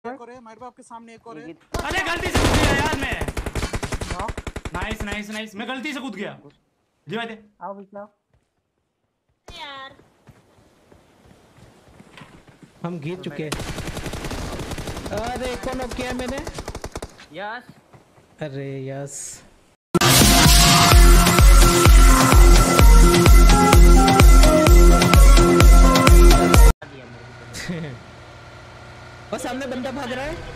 एक और है मेरे बाप के सामने, एक और है। अरे गलती से कूद गया यार मैं। नाइस नाइस नाइस, मैं गलती से कूद गया। जी भाई दे आओ बीच में यार हम गिर चुके हैं। अरे कौन नॉक किया मैंने? यस। अरे यस और सामने बंदा भाग रहा है।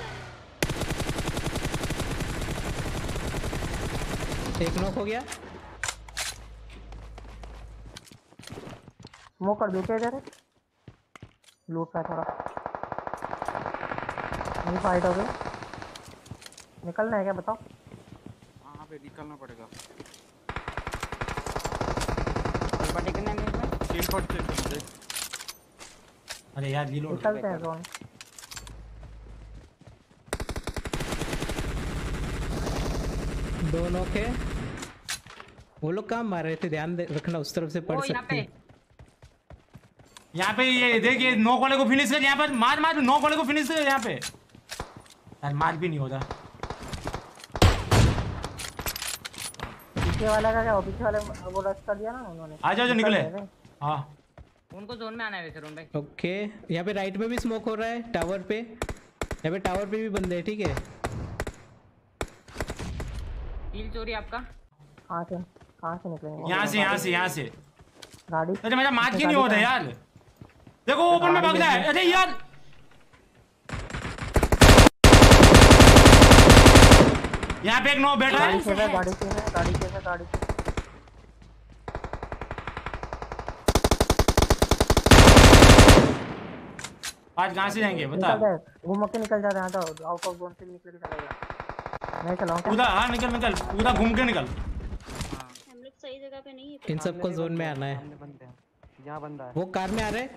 एक नॉक हो गया। स्मोक कर देते इधर लूट का थोड़ा नहीं फाइट हो गई। निकलना है क्या बताओ? हाँ पे निकलना पड़ेगा। टिकने में तीन फट के मुझे। अरे यार रीलोड निकलते हैं जोन। दो नॉक है। वो लोग कहाँ मार रहे थे? ध्यान रखना उस तरफ से पड़ सकते हैं। यहाँ पे ये देखिए नॉक वाले को फिनिश कर। यहाँ पर मार मार नॉक वाले को फिनिश कर। यहाँ पे यार मार भी नहीं होता। पीछे वाला का क्या हो? पीछे वाले वो रश कर दिया ना उन्होंने। आ जाओ जो निकले। हाँ उनको जोन में आना है वैसे रोन भाई। ओके यहाँ पे राइट में भी स्मोक हो रहा है टावर पे। यहाँ पे टावर पे भी बंदे हैं। ठीक है कील चोरी आपका। कहाँ से निकलेंगे? यहाँ से गाड़ी। अरे मेरा मार क्यों नहीं होता यार? देखो ओपन में भाग रहा है। अरे यार यहाँ पे एक नो बैठा है। गाड़ी से आज कहाँ से जाएंगे बता? घूम के निकल जाते हैं। तो आउट ऑफ जोन से भी निकल के चलेगा। मैं चलाऊं उधर? हाँ निकल उधर घूम के निकल। हम लोग सही जगह पे नहीं है। इन सबको जोन में आना है। जहाँ बंदा है वो कार में आ रहे।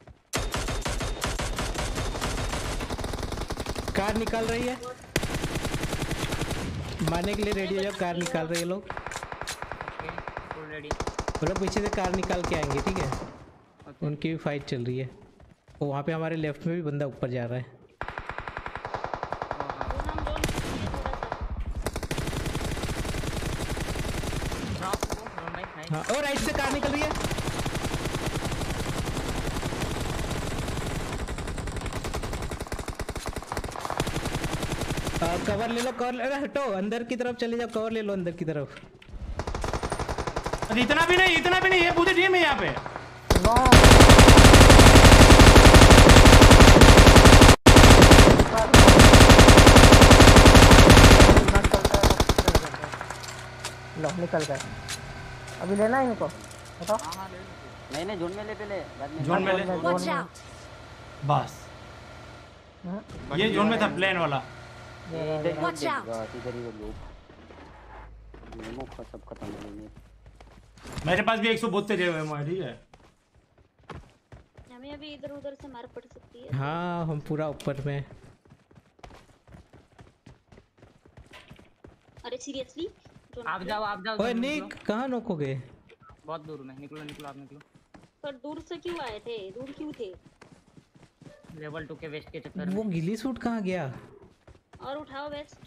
कार निकाल रही है। मारने के लिए रेडी हो जाओ। कार निकाल रहे हैं लोग। वो लोग पीछे से कार निकाल के आएंगे। ठीक है उनकी भी फाइट चल रही है। तो वहाँ पे हमारे लेफ्ट में भी बंदा ऊपर जा रहा है। हाँ और राइट से कार निकल रही है। कवर ले लो कवर। अरे हटो अंदर की तरफ चले जाओ। कवर ले लो अंदर की तरफ। अरे इतना भी नहीं ये पूरी टीम है यहाँ पे। लो निकल गए। अभी लेना है इनको बताओ। नहीं जोन में ले पहले बाद में। जोन में ले बस। ये जोन में था प्लेन वाला। इधर ही वो लोग सब खत्म हो गए। मेरे पास भी 172 हुए हैं। ठीक है हमें अभी इधर उधर से मार पड़ सकती है। हाँ हम पूरा ऊपर में। अरे सीरियसली आप जाओ ओए निक कहाँ नॉक हो गए? बहुत दूर में। निकलो आप निकलो। पर दूर से क्यों आए थे? दूर क्यों थे? लेवल 2 के वेस्ट के चक्कर में। वो गिली सूट कहाँ गया? और उठाओ वेस्ट।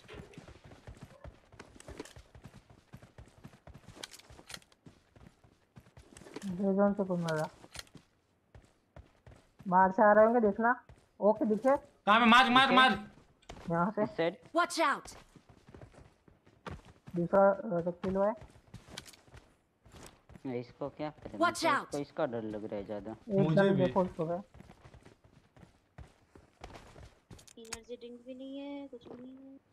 जोन से घूम रहा। बाहर से आ रहे होंगे देखना। ओके दिखे कहाँ पे? मार यहाँ से सेट वॉच आउट। दूसरा किल हुआ है। इसको क्या करें? इसका डर लग रहा है ज्यादा। मुझे भी। देखो उसको है। एनर्जी ड्रिंक भी नहीं है कुछ भी नहीं है।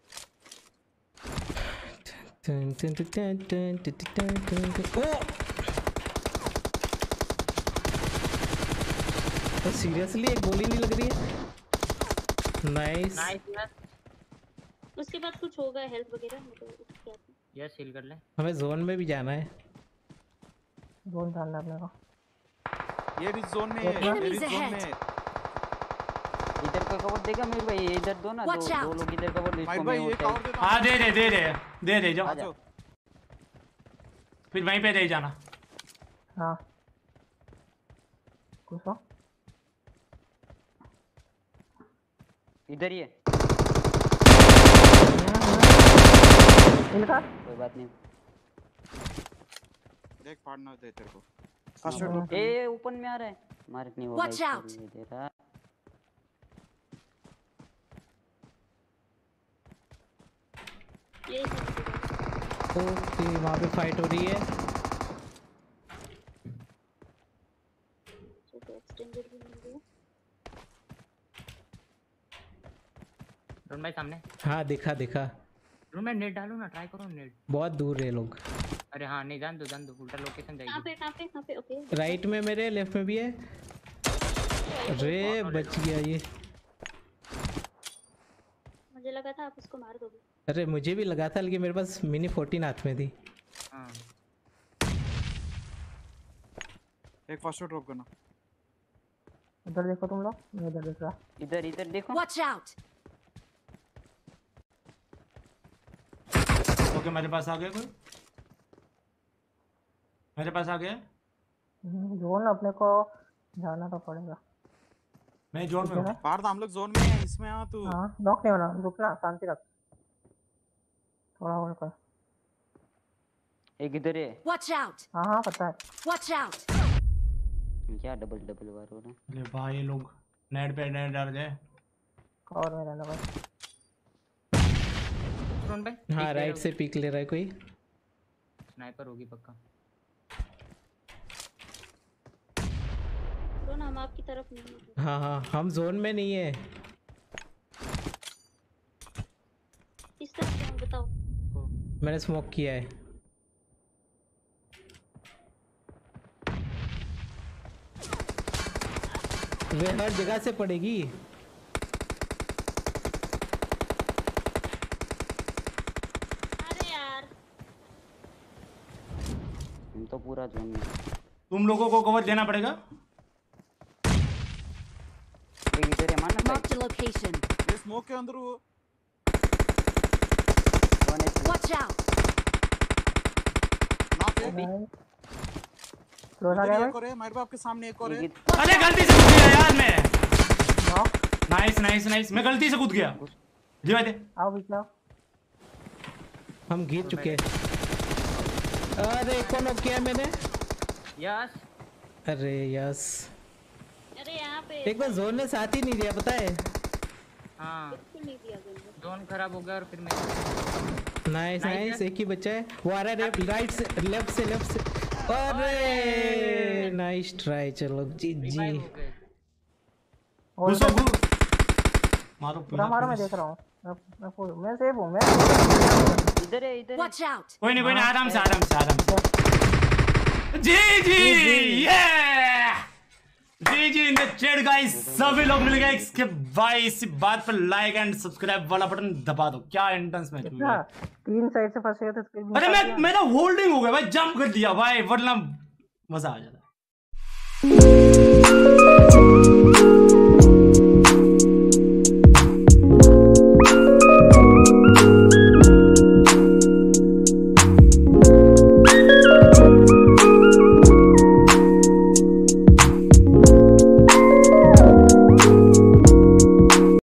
तो सीरियसली एक गोली नहीं लग रही है। नाइस। उसके बाद कुछ होगा हेल्थ वगैरह मतलब यस हील कर ले। हमें जोन में भी जाना है। जोन डालना अपने को। ये भी जोन में है। इधर का कवर देगा मेरे भाई। इधर दो ना दो लोग इधर कवर ले। भाई ये कवर दे दो। हाँ दे जाओ। फिर वहीं पे रह जाना। हाँ कुछ इधर ही है। इनका कोई बात नहीं। देख फाड़ना दे तेरे को। First aid drop a open में आ रहा है। मार्क नहीं होगा Watch out. इसलिए दे रहा। ये ओके वहाँ पे फाइट हो रही है। तो एक्सटेंडेड भी मिल गया। ड्रोन भाई सामने। हाँ दिखा दिखा। ड्रोन भाई नेट डालो ना, ट्राई करो नेट। बहुत दूर है लोग। अरे हाँ नहीं, जान दो उल्टा लोकेशन कहाँ जाएगी। पे ओके। राइट में मेरे, लेफ्ट में भी है। अरे बच गया ये। मुझे लगा था आप उसको मार दोगे। अरे मुझे भी लगा था, लेकिन मेरे पास मिनी 14 हाथ में थी। हाँ एक फर्स्ट एड ड्रॉप करना। इधर देखो तुम लोग, मैं इधर देख रहा। इधर देखो। Watch out! ओके मेरे पास आ गया कोई, मेरे पास आ गया। जोन अपने को जाना तो पड़ेगा। मैं जोन में हूँ। पार्थ हम लोग जोन में हैं, इसमें आ तू। हाँ नॉक नहीं होना, रुकना, शांति रख, थोड़ा और कर। एक इधर है। Watch out! हाँ हाँ पता है। Watch out! क्या डबल वार हो रहा है। अरे भाई ये लोग नेट पे नेट डाल जाए। कवर में रहना भाई। ड्रोन भाई हाँ राइट से पिक ले रहा है कोई। स्नाइपर होगी पक्का। ड्रोन हम आपकी तरफ नहीं है। हाँ हाँ हम जोन में नहीं है। किस तरफ से हम बताओ। मैंने स्मोक किया है। वे हर जगह से पड़ेगी। अरे यार हम तो पूरा जोन में। तुम लोगों को कवर देना पड़ेगा। एक इधर है, मानना Marked a location. ये स्मोक के अंदर वो Watch out! नॉक है। क्लोज आ इधर गया एक भाई। और है, मेरे बाप के सामने एक और है। अरे गलती से कूद गया यार मैं। नॉक। नाइस मैं गलती से कूद गया। जी भाई आओ बीच में आओ। हम जीत चुके हैं। अरे कौन किया मैंने? यस अरे यस। अरे यहाँ पे एक बार जोन ने साथ ही नहीं दिया, पता है। हाँ बिल्कुल नहीं दिया गया। जोन खराब हो गया और फिर मैं नाइस नाइस, एक ही बच्चा है वो आ रहा है राइट से, लेफ्ट से। अरे नाइस ट्राई, चलो जी रिवाइव हो गए। और घुसो मारो पूरा मारो, मैं देख रहा हूँ। मैं सेफ हूँ मैं। इधर है। Watch out! कोई नहीं आराम से जी ये G in the chat guys, सभी लोग मिल गए। इसके भाई इसी बात पर लाइक एंड सब्सक्राइब वाला बटन दबा दो। क्या इंटेंस मैच हुआ है। 3 साइड से फंसे थे तो अरे मेरा होल्डिंग हो गया भाई, जंप कर दिया भाई, वरना मजा आ जाता।